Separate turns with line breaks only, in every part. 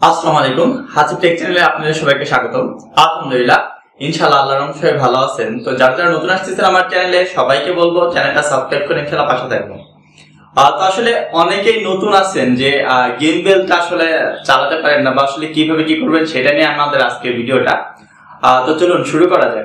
আসসালামু আলাইকুম। হাসিব টেক চ্যানেলে আপনাদের সবাইকে স্বাগতম। আলহামদুলিল্লাহ, ইনশাআল্লাহ আল্লাহর রহমতে সবাই ভালো আছেন। তো যারা যারা নতুন আসতেছেন আমার চ্যানেলে সবাইকে বলবো চ্যানেলটা সাবস্ক্রাইব করে ইনশাআল্লাহ পাশে থাকবেন। তো আসলে অনেকেই নতুন আছেন যে গিম্বেলটা আসলে চালাতে পারেন না বা আসলে কিভাবে কি করবেন সেটা নিয়ে আমাদের আজকের ভিডিওটা। তো চলুন শুরু করা যাক।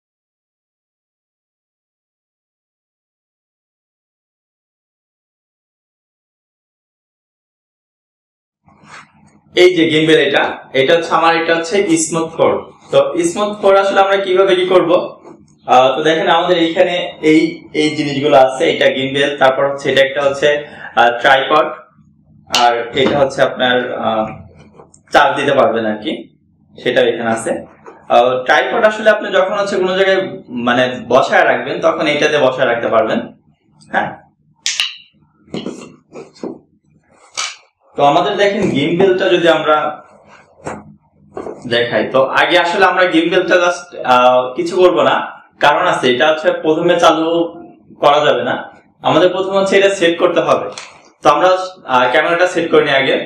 এই যে গিম্বেল এটা হচ্ছে আমার, এটা হচ্ছে স্মুথ 4। তো স্মুথ 4 আসলে আমরা কিভাবে কি করব। তো দেখেন আমাদের এইখানে এই এই জিনিসগুলো আছে। এটা গিম্বেল, তারপর হচ্ছে এটা একটা হচ্ছে ট্রাইপড, আর এটা হচ্ছে আপনার চার্জ দিতে পারবেন আর কি, সেটা এখানে আছে। ট্রাইপড আসলে আপনি যখন হচ্ছে কোনো জায়গায় মানে বসায় রাখবেন তখন এইটাতে বসায় রাখতে পারবেন। হ্যাঁ, তো আমাদের দেখেন গিম্বেলটা যদি আমরা দেখাই, তো আগে আসলে আমরা গিম্বেলটা জাস্ট কিছু করব না, কারণ আছে। এটা হচ্ছে প্রথমে চালু করা যাবে না, আমাদের প্রথমে হচ্ছে এটা সেট করতে হবে। তো আমরা ক্যামেরাটা সেট করে নিই আগে।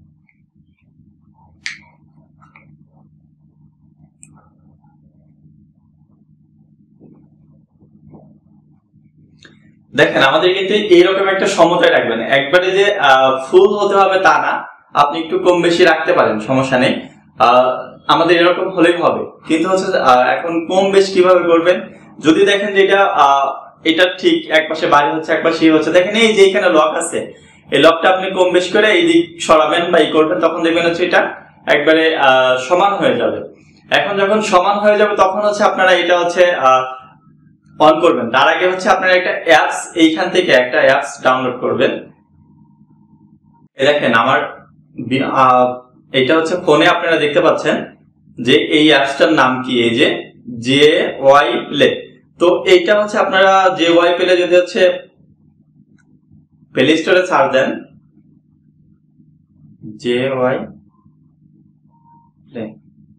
দেখেন আমাদের কিন্তু এইরকম একটা সমতায় রাখবেন, একবারে যে ফুল হতে হবে তা না, আপনি একটু কম বেশি রাখতে পারেন, সমস্যা নেই। আমাদের এরকম হলেই হবে, কিন্তু হচ্ছে এখন কম বেশি কিভাবে করবেন। যদি দেখেন যে এটা ঠিক এক পাশে বাড়ি হচ্ছে এক পাশে হচ্ছে, দেখেন এই যে এখানে লক আছে, এই লকটা আপনি কম বেশি করে এই দিক সরাবেন বা ই করবেন, তখন দেখবেন হচ্ছে এটা একবারে সমান হয়ে যাবে। এখন যখন সমান হয়ে যাবে তখন হচ্ছে আপনারা এটা হচ্ছে অন করবেন। তার আগে হচ্ছে আপনারা একটা অ্যাপস, এইখান থেকে একটা অ্যাপস ডাউনলোড করবেন। দেখেন আমার এটা হচ্ছে ফোনে আপনারা দেখতে পাচ্ছেন যে এই অ্যাপসটার নাম কি, এই যে জে ওয়াই প্লে। তো এইটা হচ্ছে আপনারা জে ওয়াই প্লে যদি হচ্ছে প্লে স্টোরে সার্চ দেন, জে ওয়াই প্লে,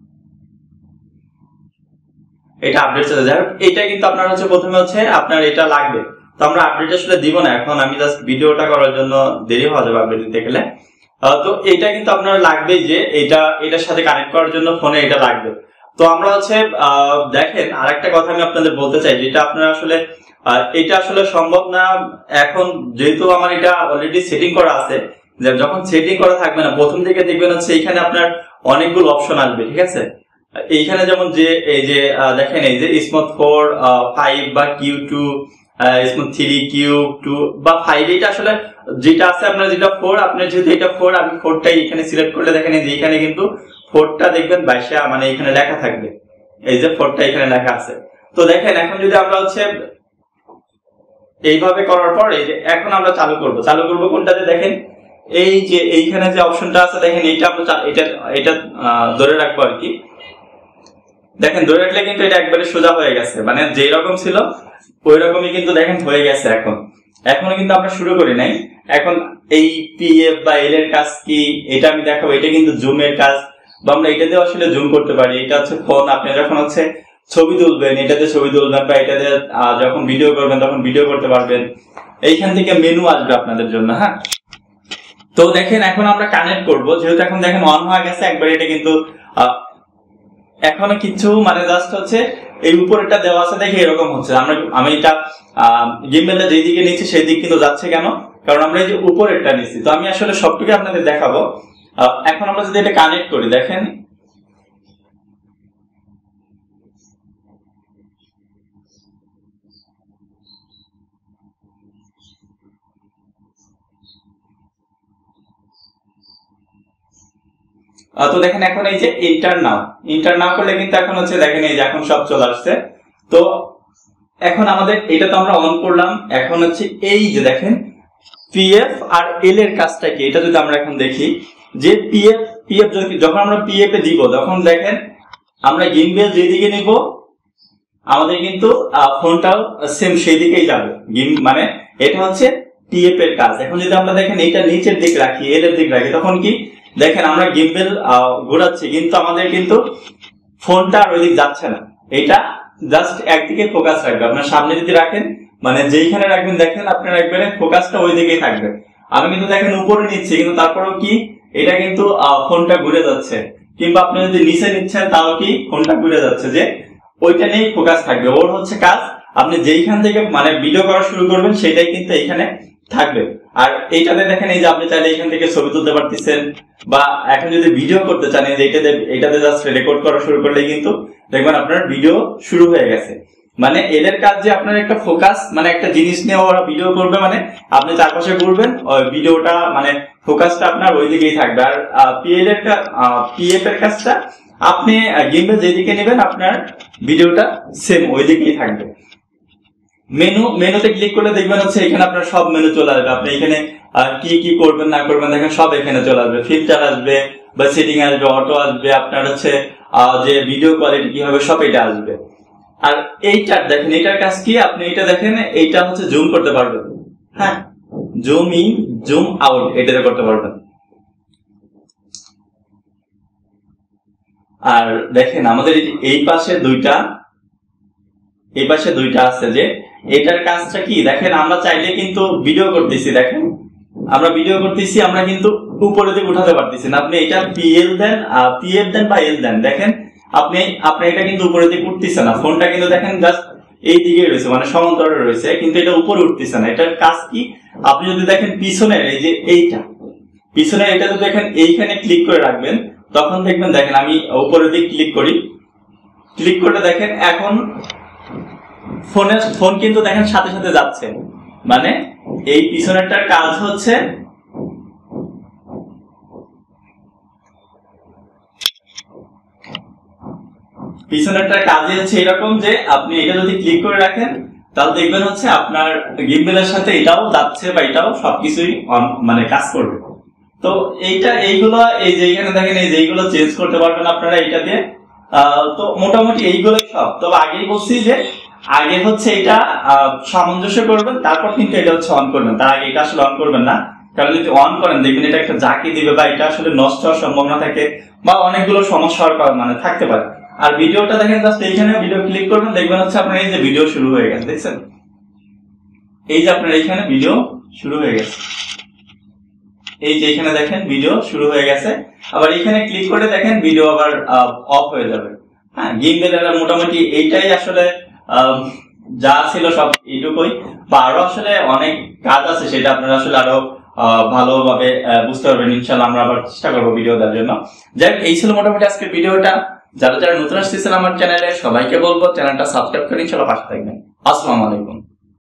এটা আপডেট চলে যায়। এটা কিন্তু আপনার হচ্ছে প্রথমে হচ্ছে আপনার এটা লাগবে। তো আমরা আপডেট আসলে দিব না এখন, আমি জাস্ট ভিডিওটা করার জন্য দেরি হয়ে যাবে আপডেট দিতে গেলে। তো এটা কিন্তু আপনার লাগবে, যে এটার সাথে কানেক্ট করার জন্য ফোনে এটা লাগবে। তো আমরা হচ্ছে দেখেন আরেকটা কথা আমি আপনাদের বলতে চাই, যেটা আপনারা আসলে এটা আসলে সম্ভব না এখন, যেহেতু আমার এটা অলরেডি সেটিং করা আছে। যে যখন সেটিং করা থাকবে না, প্রথম দিকে দেখবেন হচ্ছে এখানে আপনার অনেকগুলো অপশন আসবে, ঠিক আছে। এইখানে যেমন যে এই যে দেখেন এই যে স্মুথ 4, 5 বা Q2, স্মুথ 3, Q2 বা 5, এটা আসলে যেটা আছে আপনার, যেটা 4 আপনার, যেহেতু এটা 4 আমি 4টাই এখানে সিলেক্ট করলে দেখেন এই যে এখানে কিন্তু 4টা দেখবেন বাইশা মানে এখানে লেখা থাকবে, এই যে 4টা এখানে লেখা আছে। তো দেখেন এখন যদি আমরা হচ্ছে এইভাবে করার পর এই যে এখন আমরা চালু করব কোনটাতে, দেখেন এই যে এইখানে যে অপশনটা আছে দেখেন, এইটা আমরা এটা ধরে রাখবো আর কি। দেখেন ধরে রাখলে কিন্তু এটা একবারে সোজা হয়ে গেছে, মানে যেই রকম ছিল ওই রকমই কিন্তু দেখেন হয়ে গেছে। এখনো কিন্তু আমরা শুরু করি নাই। এখন এই পিএফ বা এল এর কাজ কি এটা আমি দেখাবো। এটা কিন্তু জুমের কাজ, বা আমরা এটাতে আসলে জুম করতে পারি। এটা হচ্ছে ফোন, আপনি যখন হচ্ছে ছবি তুলবেন এটাতে ছবি তুলবেন, বা এটাতে যখন ভিডিও করবেন তখন ভিডিও করতে পারবেন। এইখান থেকে মেনু আসবে আপনাদের জন্য। হ্যাঁ, তো দেখেন এখন আমরা কানেক্ট করব, যেহেতু এখন দেখেন অন হয়ে গেছে একবার। এটা কিন্তু এখনো কিছু মানে জাস্ট হচ্ছে এই উপরেরটা দেওয়া আছে, দেখে এরকম হচ্ছে। আমি এটা গিম্বেলটা যেই দিকে নিচ্ছি সেই দিক কিন্তু যাচ্ছে কেন, কারণ আমরা এই যে উপরেরটা নিচ্ছি। তো আমি আসলে সবটুকু আপনাদের দেখাবো। এখন আমরা যদি এটা কানেক্ট করি, দেখেন তো দেখেন এখন এই যে ইন্টার নাও করলে কিন্তু এখন হচ্ছে দেখেন এই যে এখন সব চলে আসছে। তো এখন আমাদের এটা তো আমরা অন করলাম, এখন হচ্ছে এই যে দেখেন পিএফ আর এল এর কাজটা কি, এটা যদি আমরা এখন দেখি যে পিএফ যখন আমরা পিএফ এ দিব, তখন দেখেন আমরা গিম্বেল যেদিকে নিব আমাদের কিন্তু ফোনটাও সেম সেই দিকেই যাবে। মানে এটা হচ্ছে পিএফ এর কাজ। এখন যদি আমরা দেখেন এটা নিচের দিক রাখি, এল এর দিক রাখি, তখন কি দেখেন আমরা গিম্বেল ঘোরাচ্ছি কিন্তু আমাদের কিন্তু ফোনটা আর ওই দিক যাচ্ছে না। এটা জাস্ট একদিকে ফোকাস রাখবে। আপনার সামনে যদি রাখেন, মানে যেইখানে রাখবেন দেখেন আপনার একবারে ফোকাসটা ওই দিকেই থাকবে। আমি কিন্তু দেখেন উপরে নিচ্ছি, কিন্তু তারপরেও কি এটা কিন্তু ফোনটা ঘুরে যাচ্ছে, কিংবা আপনি যদি নিচে নিচ্ছেন তাও কি ফোনটা ঘুরে যাচ্ছে, যে ওইটা নিয়ে ফোকাস থাকবে। ওর হচ্ছে কাজ আপনি যেইখান থেকে মানে ভিডিও করা শুরু করবেন সেটাই কিন্তু এখানে থাকবে। আর এইটাতে দেখেন এই যে আপনি চাইলে এখান থেকে ছবি তুলতে পারতেছেন, বা এখন যদি ভিডিও করতে চান এই যে এটাতে জাস্ট রেকর্ড করা শুরু করলেই কিন্তু দেখবেন আপনার ভিডিও শুরু হয়ে গেছে। মানে এদের কাজ যে আপনার একটা ফোকাস, মানে একটা জিনিস নিয়ে ওরা ভিডিও করবে, মানে আপনি চারপাশে ঘুরবেন ভিডিওটা মানে ফোকাসটা আপনার ওই দিকেই থাকবে। আর পিএফ এর কাজটা আপনি গিম্বল যেদিকে নেবেন আপনার ভিডিওটা সেম ওই দিকেই থাকবে। মেনুতে ক্লিক করলে দেখবেন হচ্ছে এখানে আপনার সব মেনু চলে আসবে। আপনি এখানে কি কি করবেন না করবেন দেখেন সব এখানে চলে আসবে। ফিল্টার আসবে বা সেটিং আসবে, অটো আসবে, আপনার হচ্ছে যে ভিডিও কোয়ালিটি কি হবে সব এটা আসবে। আর এইটা দেখেন, এটার কাজ কি, আপনি এটা দেখেন এইটা হচ্ছে জুম করতে পারবেন। হ্যাঁ, জুম ইন জুম আউট এটাতে করতে পারবেন। আর দেখেন আমাদের এই পাশে দুইটা আছে, যে এটার কাজটা কি দেখেন, আমরা চাইলে কিন্তু ভিডিও করতেছি, দেখেন আমরা ভিডিও করতেছি, আমরা কিন্তু উপরে দিকে উঠাতে পারতেছি না। আপনি এটা পিএফ দেন বা এল দেন, দেখেন আপনি এটা কিন্তু উপরে দিকে উঠতেছে না। ফোনটা কিন্তু দেখেন জাস্ট এই দিকে রয়েছে, মানে সমান্তরালে রয়েছে, কিন্তু এটা উপরে উঠতেছে না। এটার কাজ কি, আপনি যদি দেখেন পিছনের এই যে পিছনের এটা যদি দেখেন এইখানে ক্লিক করে রাখবেন, তখন দেখবেন দেখেন আমি উপরের দিকে ক্লিক করলে দেখেন এখন ফোন কিন্তু দেখেন সাথে সাথে যাচ্ছে। মানে এই পিছনেরটার কাজ হচ্ছে এরকম, যে আপনি এটা যদি ক্লিক করে রাখেন তাহলে দেখবেন হচ্ছে আপনার গিম্বলের সাথে এটাও যাচ্ছে বা এটাও সবকিছুই মানে কাজ করবে। তো এইগুলো এই যে এখানে দেখেন এই যে এইগুলো চেঞ্জ করতে পারবেন আপনারা এটা দিয়ে। তো মোটামুটি এইগুলোই সব। তবে আগেই বলছি যে আগে হচ্ছে এটা সামঞ্জস্য করবেন, তারপর কিন্তু এটা হচ্ছে অন করবেন। তার আগে এটা আসলে অন করবেন না, কারণ যদি অন করেন দেখবেন এটা একটা ঝাঁকি দিবে, বা এটা আসলে নষ্ট হওয়ার সম্ভাবনা থাকে, বা অনেকগুলো সমস্যা মানে থাকতে পারে। আর ভিডিওটা দেখেন জাস্ট এইখানে ভিডিও ক্লিক করবেন, দেখবেন হচ্ছে আপনার এই যে ভিডিও শুরু হয়ে গেছে, দেখছেন এই যে আপনার এইখানে ভিডিও শুরু হয়ে গেছে, এই যে এখানে দেখেন ভিডিও শুরু হয়ে গেছে। আবার এখানে ক্লিক করে দেখেন ভিডিও আবার অফ হয়ে যাবে। হ্যাঁ, গিম্বলের মোটামুটি এইটাই আসলে যা ছিল সব এইটুকুই, বা আরো আসলে অনেক কাজ আছে, সেটা আপনারা আসলে আরো ভালোভাবে বুঝতে পারবেন ইনশাআল্লাহ। আমরা আবার চেষ্টা করবো ভিডিও দেওয়ার জন্য। যাই হোক, এই ছিল মোটামুটি আজকের ভিডিওটা। যারা নতুন আসতেছেন আমার চ্যানেলে সবাইকে বলবো চ্যানেলটা সাবস্ক্রাইব করে ইনশাআল্লাহ পাশে থাকবেন। আসসালামু আলাইকুম।